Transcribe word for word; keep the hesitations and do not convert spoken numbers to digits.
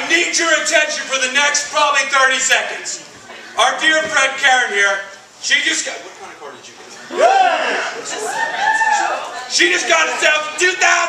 need your attention for the next probably thirty seconds. Our dear friend Karen here, she just got, what kind of car did you get? Yeah! She just got herself two thousand